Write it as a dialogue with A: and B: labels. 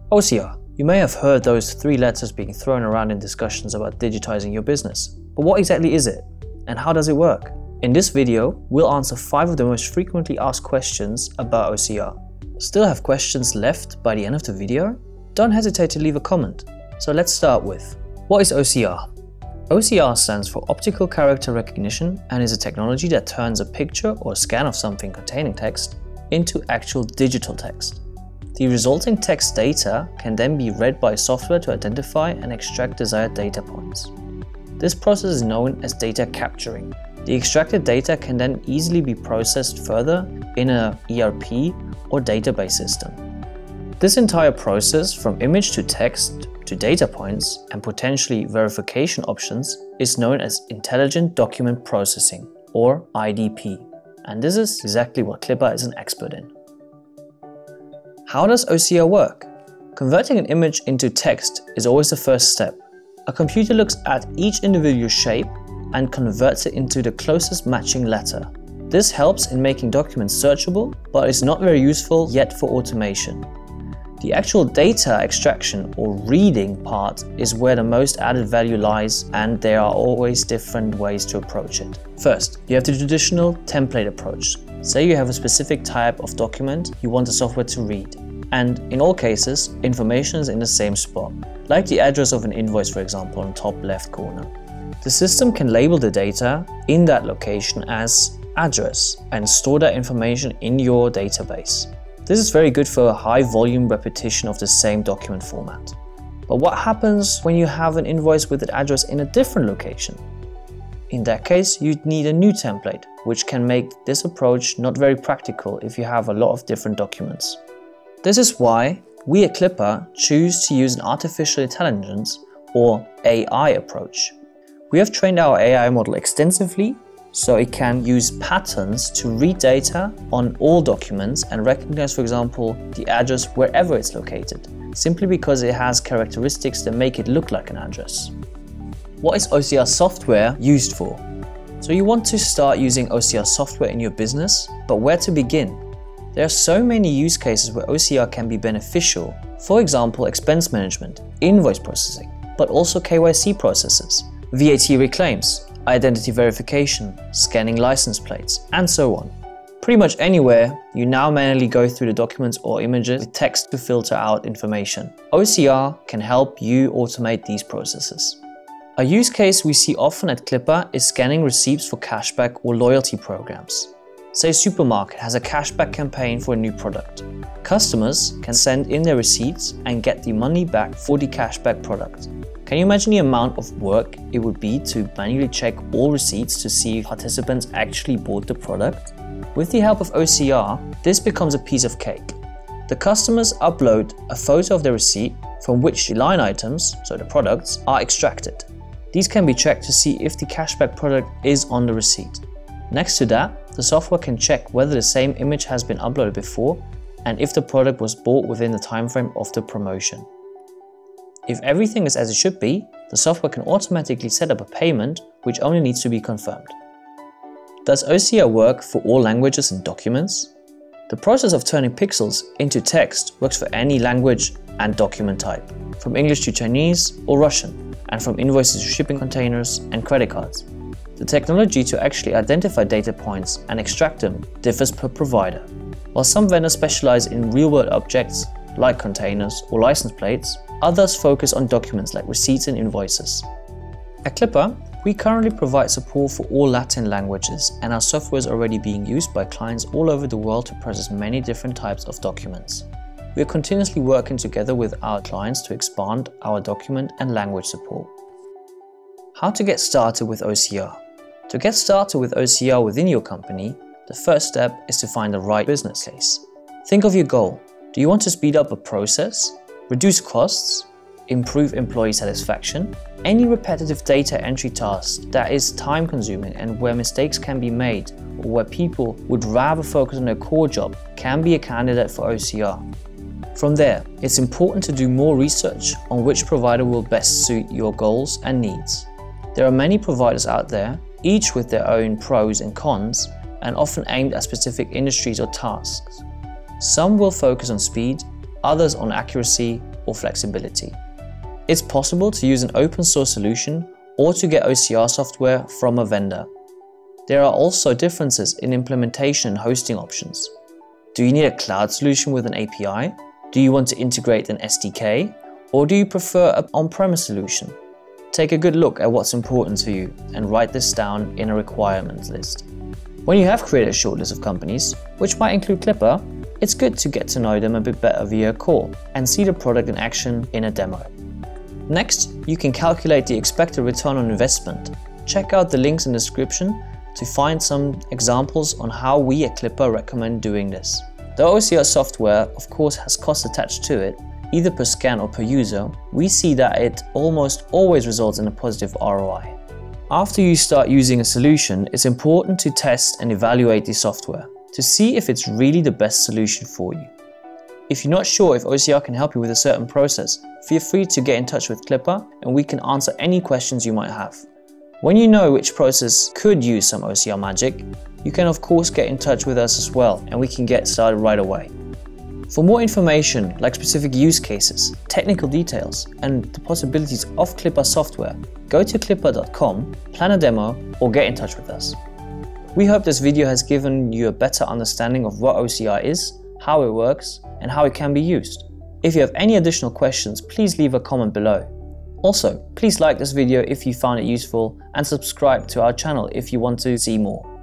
A: OCR. You may have heard those three letters being thrown around in discussions about digitizing your business. But what exactly is it? And how does it work? In this video, we'll answer 5 of the most frequently asked questions about OCR. Still have questions left by the end of the video? Don't hesitate to leave a comment. So let's start with, what is OCR? OCR stands for Optical Character Recognition and is a technology that turns a picture or a scan of something containing text into actual digital text. The resulting text data can then be read by software to identify and extract desired data points. This process is known as data capturing. The extracted data can then easily be processed further in an ERP or database system. This entire process, from image to text to data points and potentially verification options, is known as Intelligent Document Processing, or IDP. And this is exactly what Klippa is an expert in. How does OCR work? Converting an image into text is always the first step. A computer looks at each individual shape and converts it into the closest matching letter. This helps in making documents searchable, but is not very useful yet for automation. The actual data extraction or reading part is where the most added value lies, and there are always different ways to approach it. First, you have the traditional template approach. Say you have a specific type of document you want the software to read, and in all cases, information is in the same spot, like the address of an invoice, for example, on the top left corner. The system can label the data in that location as address and store that information in your database. This is very good for a high volume repetition of the same document format. But what happens when you have an invoice with an address in a different location? In that case, you'd need a new template, which can make this approach not very practical if you have a lot of different documents. This is why we at Klippa choose to use an artificial intelligence or AI approach. We have trained our AI model extensively so it can use patterns to read data on all documents and recognize, for example, the address wherever it's located, simply because it has characteristics that make it look like an address. What is OCR software used for? So you want to start using OCR software in your business, but where to begin? There are so many use cases where OCR can be beneficial. For example, expense management, invoice processing, but also KYC processes, VAT reclaims, identity verification, scanning license plates, and so on. Pretty much anywhere, you now manually go through the documents or images with text to filter out information. OCR can help you automate these processes. A use case we see often at Klippa is scanning receipts for cashback or loyalty programs. Say a supermarket has a cashback campaign for a new product. Customers can send in their receipts and get the money back for the cashback product. Can you imagine the amount of work it would be to manually check all receipts to see if participants actually bought the product? With the help of OCR, this becomes a piece of cake. The customers upload a photo of their receipt from which the line items, so the products, are extracted. These can be checked to see if the cashback product is on the receipt. Next to that, the software can check whether the same image has been uploaded before and if the product was bought within the time frame of the promotion. If everything is as it should be, the software can automatically set up a payment which only needs to be confirmed. Does OCR work for all languages and documents? The process of turning pixels into text works for any language and document type, from English to Chinese or Russian, and from invoices to shipping containers and credit cards. The technology to actually identify data points and extract them differs per provider. While some vendors specialize in real-world objects like containers or license plates, others focus on documents like receipts and invoices. At Klippa, we currently provide support for all Latin languages, and our software is already being used by clients all over the world to process many different types of documents. We are continuously working together with our clients to expand our document and language support. How to get started with OCR? To get started with OCR within your company, the first step is to find the right business case. Think of your goal. Do you want to speed up a process, reduce costs, improve employee satisfaction? Any repetitive data entry task that is time consuming and where mistakes can be made, or where people would rather focus on their core job, can be a candidate for OCR. From there, it's important to do more research on which provider will best suit your goals and needs. There are many providers out there, each with their own pros and cons, and often aimed at specific industries or tasks. Some will focus on speed, others on accuracy or flexibility. It's possible to use an open source solution or to get OCR software from a vendor. There are also differences in implementation and hosting options. Do you need a cloud solution with an API? Do you want to integrate an SDK? Or do you prefer an on-premise solution? Take a good look at what's important to you and write this down in a requirements list. When you have created a short list of companies, which might include Klippa, it's good to get to know them a bit better via a call and see the product in action in a demo. Next, you can calculate the expected return on investment. Check out the links in the description to find some examples on how we at Klippa recommend doing this. The OCR software of course has costs attached to it, either per scan or per user. We see that it almost always results in a positive ROI. After you start using a solution, it's important to test and evaluate the software to see if it's really the best solution for you. If you're not sure if OCR can help you with a certain process, feel free to get in touch with Klippa and we can answer any questions you might have. When you know which process could use some OCR magic, you can of course get in touch with us as well and we can get started right away. For more information like specific use cases, technical details and the possibilities of Klippa software, go to klippa.com, plan a demo or get in touch with us. We hope this video has given you a better understanding of what OCR is, how it works and how it can be used. If you have any additional questions, please leave a comment below. Also, please like this video if you found it useful and subscribe to our channel if you want to see more.